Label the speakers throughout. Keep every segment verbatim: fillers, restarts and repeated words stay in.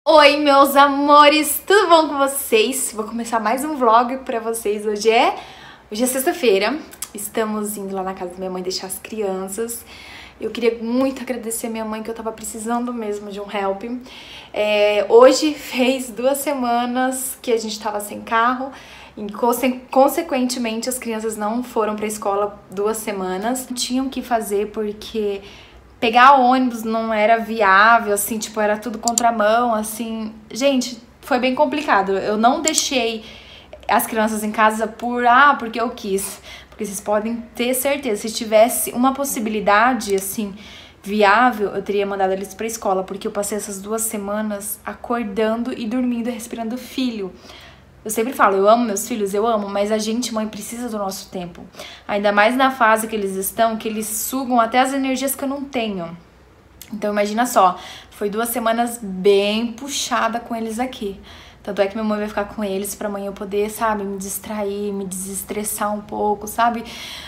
Speaker 1: Oi, meus amores, tudo bom com vocês? Vou começar mais um vlog pra vocês. Hoje é, hoje é sexta-feira, estamos indo lá na casa da minha mãe deixar as crianças. Eu queria muito agradecer a minha mãe, que eu tava precisando mesmo de um help. É, hoje fez duas semanas que a gente tava sem carro e, conse consequentemente, as crianças não foram pra escola duas semanas. Tinham que fazer porque pegar ônibus não era viável, assim, tipo, era tudo contramão, assim. Gente, foi bem complicado. Eu não deixei as crianças em casa por, ah, porque eu quis. Porque vocês podem ter certeza, se tivesse uma possibilidade, assim, viável, eu teria mandado eles pra escola, porque eu passei essas duas semanas acordando e dormindo e respirando filho. Eu sempre falo, eu amo meus filhos, eu amo, mas a gente, mãe, precisa do nosso tempo. Ainda mais na fase que eles estão, que eles sugam até as energias que eu não tenho. Então imagina só, foi duas semanas bem puxada com eles aqui. Tanto é que minha mãe vai ficar com eles pra amanhã eu poder, sabe, me distrair, me desestressar um pouco, sabe?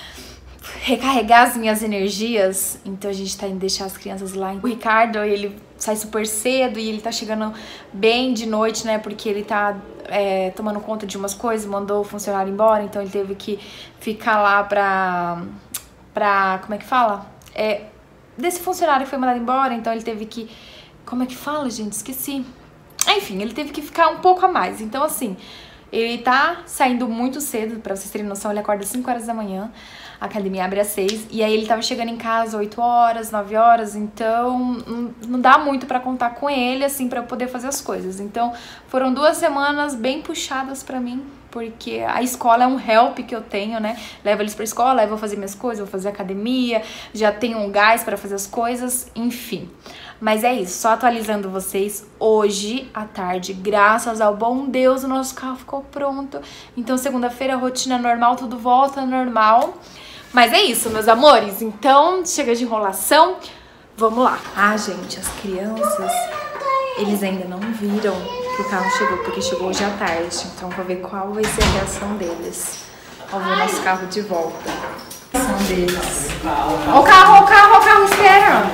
Speaker 1: Recarregar as minhas energias. Então a gente tá indo deixar as crianças lá. O Ricardo, ele sai super cedo e ele tá chegando bem de noite, né? Porque ele tá é, tomando conta de umas coisas, mandou o funcionário embora, então ele teve que ficar lá pra... pra como é que fala? É, desse funcionário que foi mandado embora, então ele teve que... Como é que fala, gente? Esqueci. Enfim, ele teve que ficar um pouco a mais. Então, assim, ele tá saindo muito cedo, pra vocês terem noção, ele acorda às cinco horas da manhã, a academia abre às seis, e aí ele tava chegando em casa oito horas, nove horas, então não dá muito pra contar com ele, assim, pra eu poder fazer as coisas. Então, foram duas semanas bem puxadas pra mim, porque a escola é um help que eu tenho, né? Levo eles pra escola, aí vou fazer minhas coisas, vou fazer academia, já tenho um gás pra fazer as coisas, enfim. Mas é isso, só atualizando vocês, hoje à tarde, graças ao bom Deus, o nosso carro ficou pronto. Então segunda-feira, rotina normal, tudo volta normal. Mas é isso, meus amores, então chega de enrolação, vamos lá. Ah, gente, as crianças, eles ainda não viram que o carro chegou, porque chegou hoje à tarde. Então vou ver qual vai ser a reação deles ao ver o nosso carro de volta. A reação deles. Ó o carro, ó o carro, ó o carro, espera!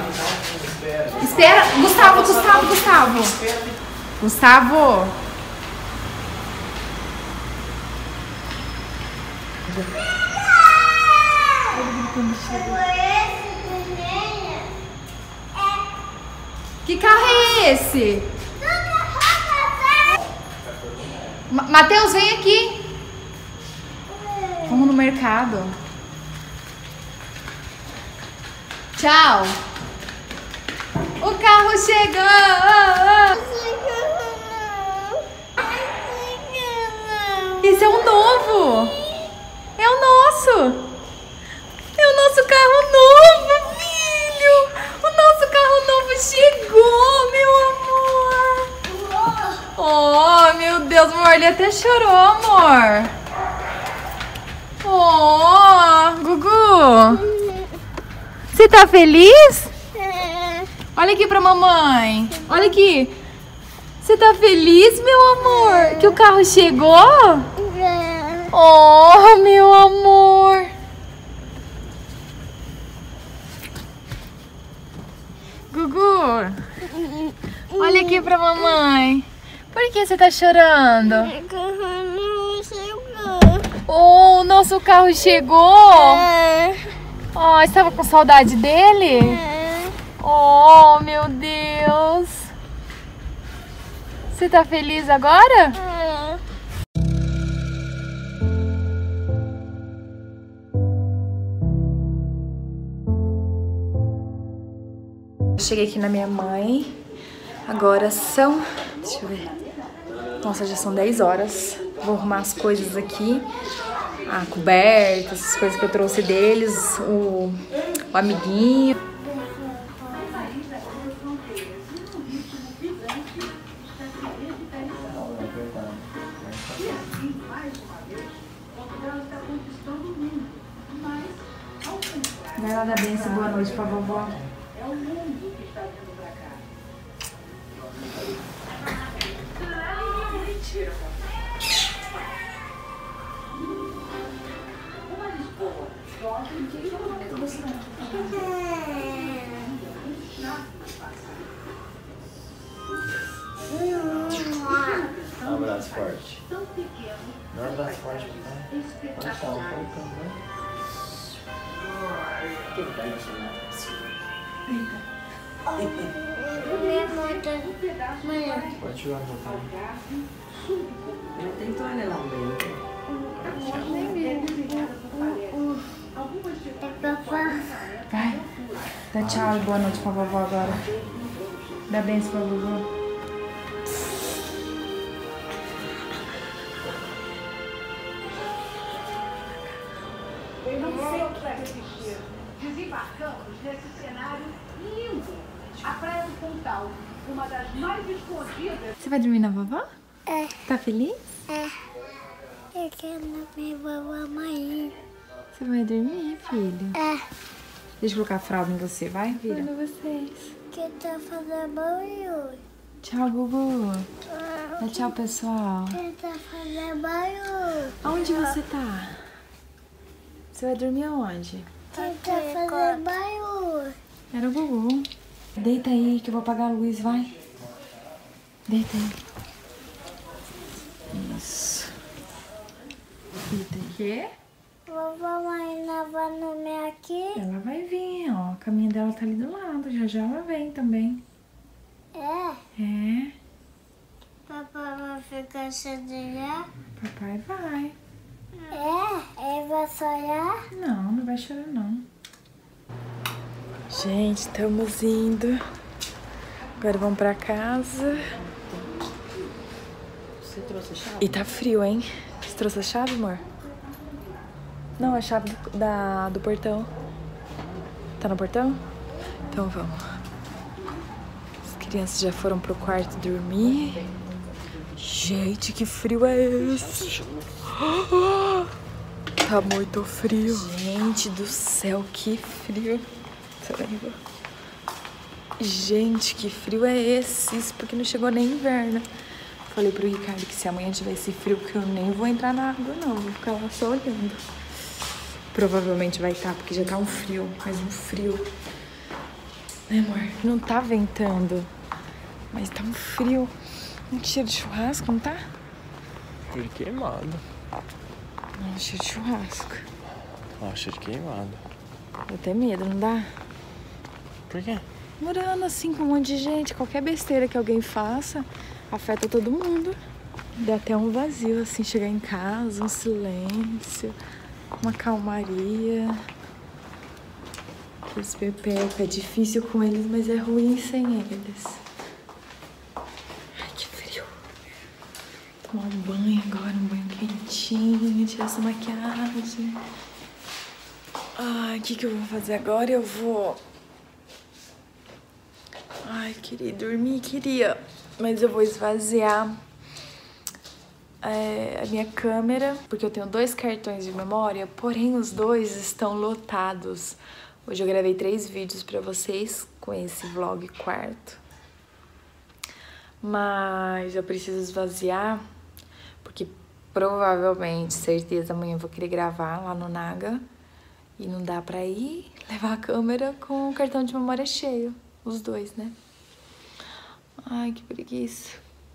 Speaker 1: Espera, Gustavo, Gustavo, Gustavo. Gustavo. Que carro é esse? Ma Matheus, vem aqui. Vamos no mercado. Tchau. O carro chegou! Esse é o novo! É o nosso! É o nosso carro novo, filho! O nosso carro novo chegou, meu amor! Oh, meu Deus, amor, ele até chorou, amor! Oh, Gugu! Você tá feliz? Olha aqui pra mamãe. Olha aqui. Você tá feliz, meu amor? Que o carro chegou? Oh, meu amor. Gugu. Olha aqui pra mamãe. Por que você tá chorando? O carro não chegou. Oh, o nosso carro chegou? Oh, estava com saudade dele? Oh, meu Deus! Você tá feliz agora? É. Cheguei aqui na minha mãe. Agora são... Deixa eu ver. Nossa, já são dez horas. Vou arrumar as coisas aqui. A coberta, essas coisas que eu trouxe deles. O, o amiguinho. Vai lá dar benção, boa noite pra vovó. É o mundo que está vindo pra cá. Uma Lisboa. Tudo certo.
Speaker 2: braço forte. Não, braço forte. Onde tá o portão, né? Quem tá ensinando? Pode tirar no carro. Não tem toalha lá no meio.
Speaker 1: Vai. Dá tchau e boa noite pra vovó agora. Dá beijo pra vovó.
Speaker 3: Eu não sei o que é assistir. Desembarcamos nesse cenário lindo. A Praia do Pontal, uma das mais escondidas.
Speaker 1: Você vai dormir na vovó?
Speaker 4: É.
Speaker 1: Tá feliz?
Speaker 4: É. Eu quero ver vovó amanhã.
Speaker 1: Você vai dormir, filho?
Speaker 4: É.
Speaker 1: Deixa eu colocar a fralda em você, vai? Vira. vocês.
Speaker 4: Que tá fazendo barulho.
Speaker 1: Tchau, Bubu. Dá tchau, pessoal.
Speaker 4: Que tá fazendo barulho.
Speaker 1: Aonde você tá? Você vai dormir aonde?
Speaker 4: Que tá fazendo barulho.
Speaker 1: Era o Bubu. Deita aí que eu vou apagar a luz, vai. Deita aí. Isso. Deita aí. Quê?
Speaker 4: Vovó mãe não vai dormir aqui?
Speaker 1: Ela vai vir, ó. A caminha dela tá ali do lado. Já já ela vem também.
Speaker 4: É.
Speaker 1: É.
Speaker 4: Papai vai ficar cedo já?
Speaker 1: Papai vai.
Speaker 4: É. Ele vai sonhar?
Speaker 1: Não, não vai chorar não. Gente, estamos indo. Agora vamos pra casa.
Speaker 2: Você trouxe a chave?
Speaker 1: E tá frio, hein? Você trouxe a chave, amor? Não, a chave do, da, do portão. Tá no portão? Então vamos. As crianças já foram pro quarto dormir. Gente, que frio é esse? Tá muito frio. Gente do céu, que frio. Gente, que frio é esse? Isso porque não chegou nem inverno. Falei pro Ricardo que se amanhã tivesse frio, que eu nem vou entrar na água, não. Vou ficar lá só olhando. Provavelmente vai estar, porque já tá um frio. Mas um frio. Né, amor? Não tá ventando. Mas tá um frio. Um cheiro de churrasco, não tá?
Speaker 2: Cheiro queimado.
Speaker 1: Não, cheiro de churrasco.
Speaker 2: Ó, cheiro queimado.
Speaker 1: Dá até medo, não dá?
Speaker 2: Por quê?
Speaker 1: Morando assim com um monte de gente, qualquer besteira que alguém faça afeta todo mundo. Dá até um vazio, assim, chegar em casa, um silêncio, uma calmaria. Aqueles pepeca, é difícil com eles, mas é ruim sem eles. Ai, que frio. Tomar um banho agora, um banho quentinho, tirar essa maquiagem. Ai, o que que eu vou fazer agora? Eu vou... Ai, queria dormir, queria. Mas eu vou esvaziar é, a minha câmera, porque eu tenho dois cartões de memória, porém os dois estão lotados. Hoje eu gravei três vídeos pra vocês com esse vlog quarto. Mas eu preciso esvaziar, porque provavelmente, certeza, amanhã eu vou querer gravar lá no Naga. E não dá pra ir levar a câmera com o cartão de memória cheio. Os dois, né? Ai, que preguiça.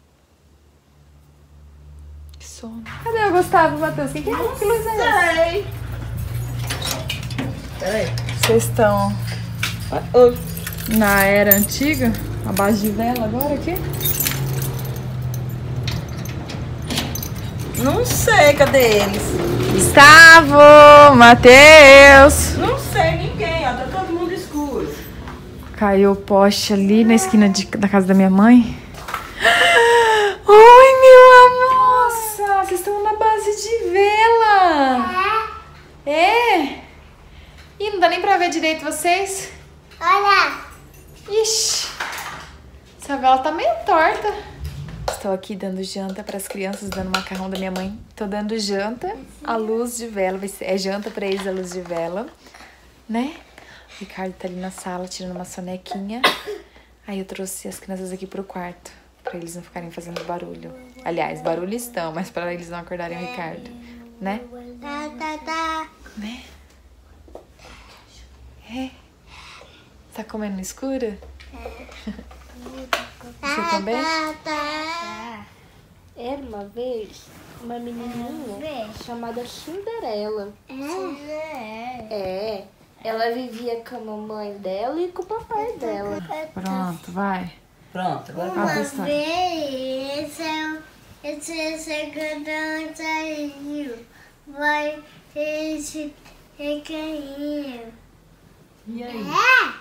Speaker 1: Que sono. Cadê o Gustavo, Matheus? Que, que, que luz é essa?
Speaker 2: Sei. Peraí.
Speaker 1: Vocês estão na era antiga? A base de vela agora aqui?
Speaker 5: Não sei, cadê eles?
Speaker 1: Gustavo, Matheus.
Speaker 5: Não sei ninguém, ó, tá todo mundo escuro.
Speaker 1: Caiu o poste ali na esquina de, da casa da minha mãe. Oi, meu amor! Nossa, vocês estão na base de vela! É? É? Ih, não dá nem pra ver direito vocês?
Speaker 4: Olha!
Speaker 1: Ixi! Essa vela tá meio torta. Estou aqui dando janta para as crianças, dando macarrão da minha mãe. Tô dando janta à luz de vela. É janta para eles à luz de vela, né? O Ricardo tá ali na sala tirando uma sonequinha. Aí eu trouxe as crianças aqui pro quarto, para eles não ficarem fazendo barulho. Aliás, barulho estão, mas para eles não acordarem o Ricardo, né?
Speaker 4: Tá, tá, tá.
Speaker 1: Né? É. Tá comendo no escuro? Você também?
Speaker 4: Tá, tá. É,
Speaker 6: uma vez uma menininha chamada Cinderela.
Speaker 4: É.
Speaker 6: É, ela vivia com a mamãe dela e com o papai dela.
Speaker 1: Pronto, vai.
Speaker 2: Pronto, agora
Speaker 4: Uma
Speaker 2: conta a
Speaker 4: vez eu, eu tinha chegado saiu, vai esse recainho.
Speaker 2: E aí?
Speaker 4: É?